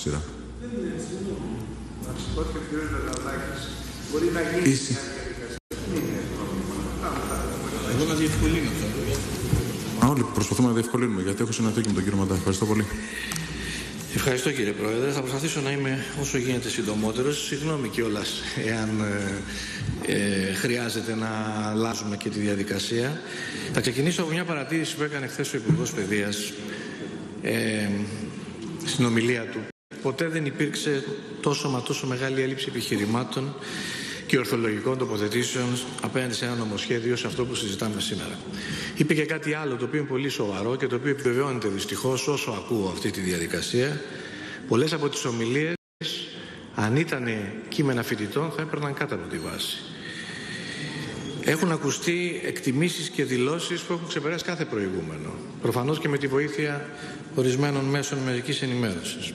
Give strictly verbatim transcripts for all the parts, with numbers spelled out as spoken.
σειρά. Δεν είναι έτσι, να σηκώθηκε ο κ. Λαλάκης. Μπορεί να γίνει Ίση. μια διαδικασία. Δεν είναι πρόβλημα. Εγώ να διευκολύνω αυτό. Α, όλοι προσπαθούμε να διευκολύνουμε, γιατί έχω συναντήσει και με τον κύριο Μαντά. Ευχαριστώ πολύ. Ευχαριστώ κύριε Πρόεδρε. Θα προσπαθήσω να είμαι όσο γίνεται συντομότερος. Συγγνώμη κιόλας εάν ε, ε, χρειάζεται να αλλάζουμε και τη διαδικασία. Θα ξεκινήσω από μια παρατήρηση που έκανε χθες ο Υπουργός Παιδείας ε, στην ομιλία του. Ποτέ δεν υπήρξε τόσο μα τόσο μεγάλη έλλειψη επιχειρημάτων και ορθολογικών τοποθετήσεων απέναντι σε ένα νομοσχέδιο σε αυτό που συζητάμε σήμερα. Είπε και κάτι άλλο το οποίο είναι πολύ σοβαρό και το οποίο επιβεβαιώνεται δυστυχώς όσο ακούω αυτή τη διαδικασία. Πολλές από τις ομιλίες, αν ήταν κείμενα φοιτητών, θα έπαιρναν κάτω από τη βάση. Έχουν ακουστεί εκτιμήσεις και δηλώσεις που έχουν ξεπεράσει κάθε προηγούμενο. Προφανώς και με τη βοήθεια ορισμένων μέσων μαζικής ενημέρωσης.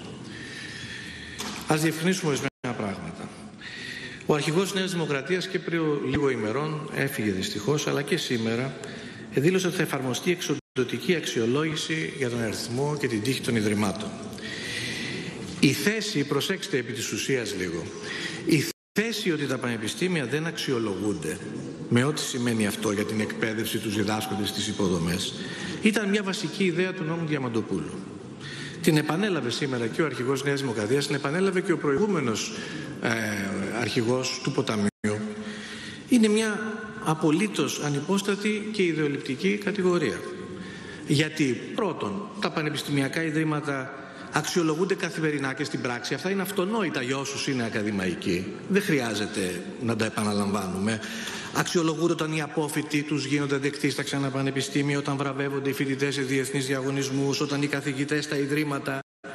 Ας διευκρινίσουμε ορισμένα πράγματα. Ο αρχηγός της Νέας Δημοκρατίας και πριν λίγο ημερών έφυγε δυστυχώς, αλλά και σήμερα δήλωσε ότι θα εφαρμοστεί εξοντωτική αξιολόγηση για τον αριθμό και την τύχη των ιδρυμάτων. Η θέση, προσέξτε επί της ουσίας λίγο, η θέση ότι τα πανεπιστήμια δεν αξιολογούνται, με ό,τι σημαίνει αυτό για την εκπαίδευση, τους διδάσκοντες, τις υποδομές, ήταν μια βασική ιδέα του νόμου Διαμαντοπούλου. Την επανέλαβε σήμερα και ο αρχηγός Νέας Δημοκρατίας, την επανέλαβε και ο προηγούμενος ε, αρχηγός του Ποταμιού. Είναι μια απολύτως ανυπόστατη και ιδεολειπτική κατηγορία. Γιατί πρώτον, τα πανεπιστημιακά ιδρύματα αξιολογούνται καθημερινά και στην πράξη. Αυτά είναι αυτονόητα για όσους είναι ακαδημαϊκοί. Δεν χρειάζεται να τα επαναλαμβάνουμε. Αξιολογούνται όταν οι απόφοιτοι τους γίνονται δεκτοί στα ξανά πανεπιστήμια, όταν βραβεύονται οι φοιτητές σε διεθνείς διαγωνισμούς, όταν οι καθηγητές στα ιδρύματα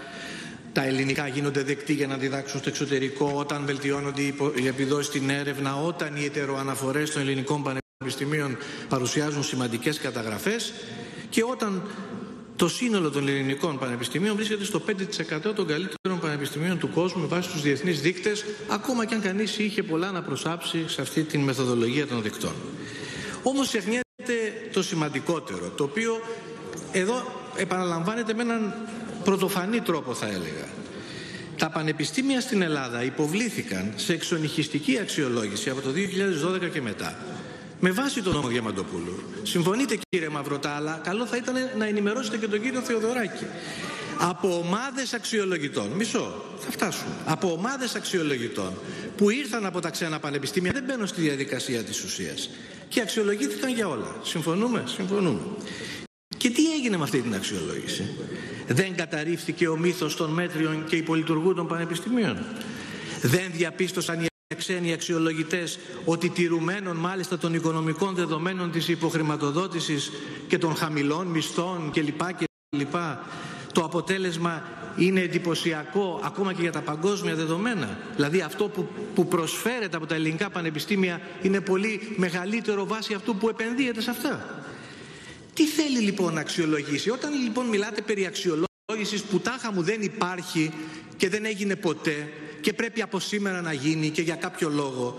τα ελληνικά γίνονται δεκτοί για να διδάξουν στο εξωτερικό, όταν βελτιώνονται οι επιδόσεις στην έρευνα, όταν οι ετεροαναφορές των ελληνικών πανεπιστημίων παρουσιάζουν σημαντικές καταγραφές και όταν το σύνολο των ελληνικών πανεπιστημίων βρίσκεται στο πέντε τοις εκατό των καλύτερων πανεπιστημίων του κόσμου με βάση τους διεθνείς δείκτες, ακόμα και αν κανείς είχε πολλά να προσάψει σε αυτή τη μεθοδολογία των δικτών. Όμως ξεχνιέται το σημαντικότερο, το οποίο εδώ επαναλαμβάνεται με έναν πρωτοφανή τρόπο, θα έλεγα. Τα πανεπιστήμια στην Ελλάδα υποβλήθηκαν σε εξονυχιστική αξιολόγηση από το δύο χιλιάδες δώδεκα και μετά, με βάση τον νόμο Διαμαντοπούλου. Συμφωνείτε κύριε Μαυροτά, αλλά καλό θα ήταν να ενημερώσετε και τον κύριο Θεοδωράκη. Από ομάδες αξιολογητών, μισό, θα φτάσουμε, από ομάδες αξιολογητών που ήρθαν από τα ξένα πανεπιστήμια, δεν μπαίνω στη διαδικασία της ουσίας, και αξιολογήθηκαν για όλα. Συμφωνούμε, συμφωνούμε. Και τι έγινε με αυτή την αξιολόγηση? Δεν καταρρίφθηκε ο μύθος των μέτριων και υπολειτουργού των πανεπιστημίων? Δεν διαπίστωσαν οι ξένοι αξιολογητές ότι τηρουμένων μάλιστα των οικονομικών δεδομένων της υποχρηματοδότησης και των χαμηλών μισθών κλπ. κλπ. Το αποτέλεσμα είναι εντυπωσιακό ακόμα και για τα παγκόσμια δεδομένα? Δηλαδή αυτό που, που προσφέρεται από τα ελληνικά πανεπιστήμια είναι πολύ μεγαλύτερο βάσει αυτού που επενδύεται σε αυτά. Τι θέλει λοιπόν να αξιολογήσει? Όταν λοιπόν μιλάτε περί αξιολόγησης που τάχα μου δεν υπάρχει και δεν έγινε ποτέ και πρέπει από σήμερα να γίνει και για κάποιο λόγο,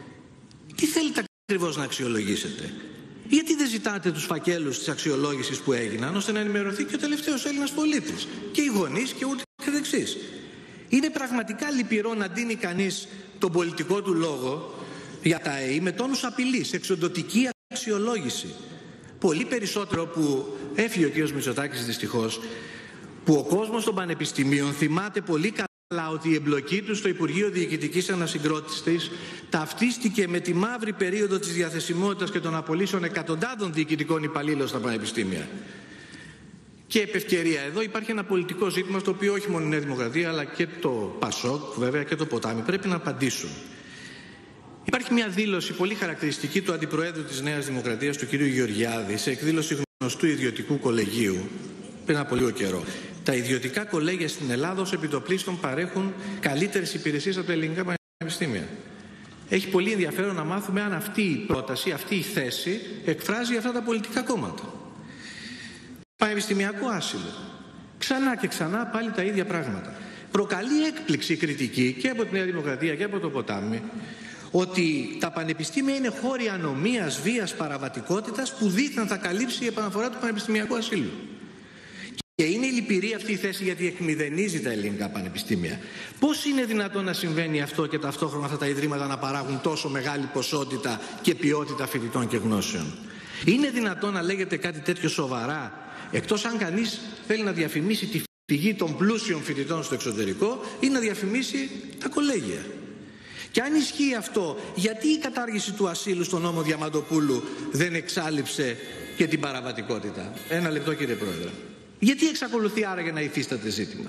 τι θέλετε ακριβώς να αξιολογήσετε? Γιατί δεν ζητάτε τους φακέλους της αξιολόγησης που έγιναν, ώστε να ενημερωθεί και ο τελευταίος Έλληνας πολίτης και οι γονείς και ούτε καθεξής? Είναι πραγματικά λυπηρό να ντύνει κανείς τον πολιτικό του λόγο για τα ΕΗ με τόνους απειλής, εξοντωτική αξιολόγηση. Πολύ περισσότερο που έφυγε ο κ. Μητσοτάκης δυστυχώς, που ο κόσμος των πανεπιστημίων θυμάται πολύ καλά ότι η εμπλοκή του στο Υπουργείο Διοικητικής Ανασυγκρότησης ταυτίστηκε με τη μαύρη περίοδο της διαθεσιμότητας και των απολύσεων εκατοντάδων διοικητικών υπαλλήλων στα πανεπιστήμια. Και επ' ευκαιρία εδώ υπάρχει ένα πολιτικό ζήτημα στο οποίο όχι μόνο η Νέα Δημοκρατία αλλά και το Πασόκ, βέβαια και το Ποτάμι, πρέπει να απαντήσουν. Υπάρχει μια δήλωση πολύ χαρακτηριστική του Αντιπροέδρου της Νέας Δημοκρατίας, του κ. Γεωργιάδη, σε εκδήλωση γνωστού ιδιωτικού κολεγίου πριν από λίγο καιρό. Τα ιδιωτικά κολέγια στην Ελλάδα ως επιτοπλίστων παρέχουν καλύτερες υπηρεσίες από τα ελληνικά πανεπιστήμια. Έχει πολύ ενδιαφέρον να μάθουμε αν αυτή η πρόταση, αυτή η θέση εκφράζει αυτά τα πολιτικά κόμματα. Πανεπιστημιακό άσυλο. Ξανά και ξανά πάλι τα ίδια πράγματα. Προκαλεί έκπληξη κριτική και από τη Νέα Δημοκρατία και από το Ποτάμι ότι τα πανεπιστήμια είναι χώροι ανομίας, βίας, παραβατικότητας που δείχνουν θα καλύψει η επαναφορά του πανεπιστημιακού ασύλου. Και είναι λυπηρή αυτή η θέση γιατί εκμηδενίζει τα ελληνικά πανεπιστήμια. Πώς είναι δυνατόν να συμβαίνει αυτό και ταυτόχρονα αυτά τα ιδρύματα να παράγουν τόσο μεγάλη ποσότητα και ποιότητα φοιτητών και γνώσεων? Είναι δυνατόν να λέγεται κάτι τέτοιο σοβαρά, εκτός αν κανείς θέλει να διαφημίσει τη φυγή των πλούσιων φοιτητών στο εξωτερικό ή να διαφημίσει τα κολέγια? Και αν ισχύει αυτό, γιατί η κατάργηση του ασύλου στον νόμο Διαμαντοπούλου δεν εξάλειψε και την παραβατικότητα? Ένα λεπτό, κύριε Πρόεδρε. Γιατί εξακολουθεί άραγε να υφίσταται ζήτημα?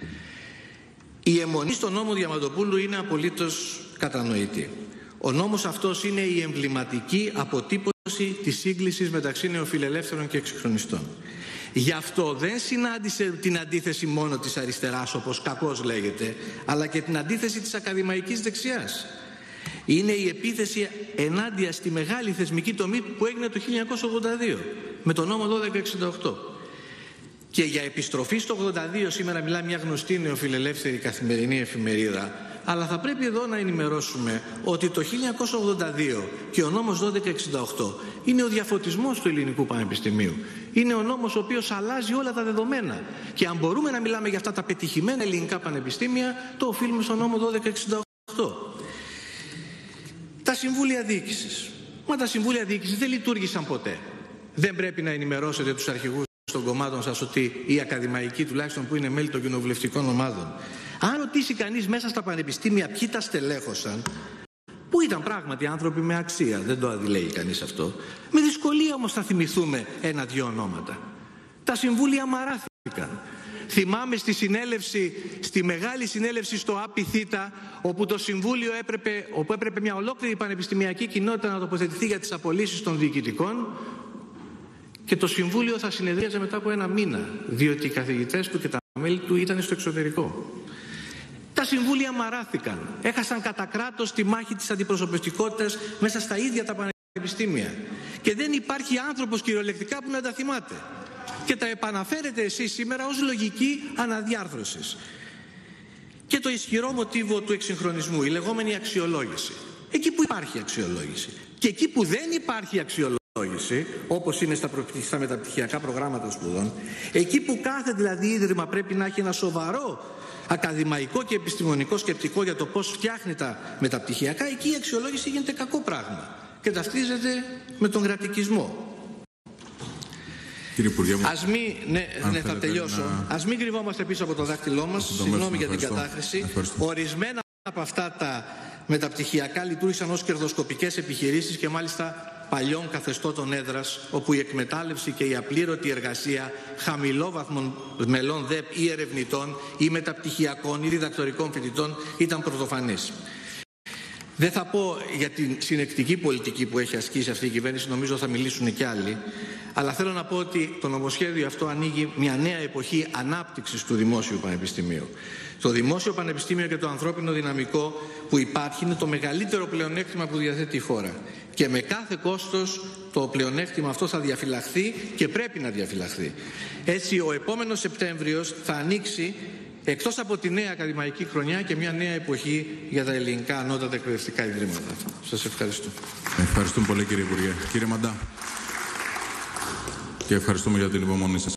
Η αιμονή στον νόμο Διαμαντοπούλου είναι απολύτως κατανοητή. Ο νόμος αυτός είναι η εμβληματική αποτύπωση της σύγκλησης μεταξύ νεοφιλελεύθερων και εξυγχρονιστών. Γι' αυτό δεν συνάντησε την αντίθεση μόνο της αριστεράς, όπως κακώς λέγεται, αλλά και την αντίθεση της ακαδημαϊκής δεξιάς. Είναι η επίθεση ενάντια στη μεγάλη θεσμική τομή που έγινε το χίλια εννιακόσια ογδόντα δύο με τον νόμο δώδεκα εξήντα οκτώ. Και για επιστροφή στο ογδόντα δύο σήμερα μιλά μια γνωστή νεοφιλελεύθερη καθημερινή εφημερίδα. Αλλά θα πρέπει εδώ να ενημερώσουμε ότι το χίλια εννιακόσια ογδόντα δύο και ο νόμος δώδεκα εξήντα οκτώ είναι ο διαφωτισμός του ελληνικού πανεπιστημίου. Είναι ο νόμος ο οποίος αλλάζει όλα τα δεδομένα. Και αν μπορούμε να μιλάμε για αυτά τα πετυχημένα ελληνικά πανεπιστήμια, το οφείλουμε στον νόμο δώδεκα εξήντα οκτώ. Τα συμβούλια διοίκησης. Μα τα συμβούλια διοίκησης δεν λειτουργήσαν ποτέ. Δεν πρέπει να ενημερώσετε τους αρχηγούς των κομμάτων σας ότι οι ακαδημαϊκοί, τουλάχιστον που είναι μέλη των κοινοβουλευτικών ομάδων, αν ρωτήσει κανείς μέσα στα πανεπιστήμια ποιοι τα στελέχωσαν, που ήταν πράγματι άνθρωποι με αξία, δεν το αντιλέγει κανείς αυτό, με δυσκολία όμως θα θυμηθούμε ένα-δυο ονόματα. Τα συμβούλια μαράθηκαν. Θυμάμαι στη συνέλευση, στη μεγάλη συνέλευση στο ΑΠΙΘΙΤΑ, όπου το Συμβούλιο έπρεπε, όπου έπρεπε μια ολόκληρη πανεπιστημιακή κοινότητα να τοποθετηθεί για τις απολύσεις των διοικητικών, και το Συμβούλιο θα συνεδρίαζε μετά από ένα μήνα, διότι οι καθηγητές του και τα μέλη του ήταν στο εξωτερικό. Τα συμβούλια μαράθηκαν. Έχασαν κατά κράτος τη μάχη της αντιπροσωπευτικότητας μέσα στα ίδια τα πανεπιστήμια. Και δεν υπάρχει άνθρωπος κυριολεκτικά που να τα θυμάται. Και τα επαναφέρετε εσείς σήμερα ως λογική αναδιάρθρωσης. Και το ισχυρό μοτίβο του εξυγχρονισμού, η λεγόμενη αξιολόγηση. Εκεί που υπάρχει αξιολόγηση. Και εκεί που δεν υπάρχει αξιολόγηση, όπως είναι στα, προ... στα μεταπτυχιακά προγράμματα σπουδών, εκεί που κάθε δηλαδή ίδρυμα πρέπει να έχει ένα σοβαρό ακαδημαϊκό και επιστημονικό σκεπτικό για το πώς φτιάχνει τα μεταπτυχιακά, εκεί η αξιολόγηση γίνεται κακό πράγμα και ταυτίζεται με τον κρατικισμό. Κύριε Υπουργέ μου, ας μην, ναι, ναι θα τελειώσω. Να... Ας μην κρυβόμαστε πίσω από το δάχτυλό μας. Συγγνώμη για την κατάχρηση. Ευχαριστώ. Ορισμένα από αυτά τα μεταπτυχιακά λειτουργήσαν ως κερδοσκοπικές επιχειρήσεις και μάλιστα παλιών καθεστώτων έδρας, όπου η εκμετάλλευση και η απλήρωτη εργασία χαμηλόβαθμων μελών ΔΕΠ ή ερευνητών ή μεταπτυχιακών ή διδακτορικών φοιτητών ήταν πρωτοφανής. Δεν θα πω για την συνεκτική πολιτική που έχει ασκήσει αυτή η κυβέρνηση, νομίζω θα μιλήσουν και άλλοι, αλλά θέλω να πω ότι το νομοσχέδιο αυτό ανοίγει μια νέα εποχή ανάπτυξης του δημόσιου πανεπιστημίου. Το δημόσιο πανεπιστήμιο και το ανθρώπινο δυναμικό που υπάρχει είναι το μεγαλύτερο πλεονέκτημα που διαθέτει η χώρα. Και με κάθε κόστος το πλεονέκτημα αυτό θα διαφυλαχθεί και πρέπει να διαφυλαχθεί. Έτσι ο επόμενος Σεπτέμβριος θα ανοίξει, εκτός από τη νέα ακαδημαϊκή χρονιά, και μια νέα εποχή για τα ελληνικά ανώτατα εκπαιδευτικά ιδρύματα. Σας ευχαριστώ. Ευχαριστούμε πολύ κύριε Υπουργέ. Κύριε Μαντά, και ευχαριστούμε για την υπομονή σας.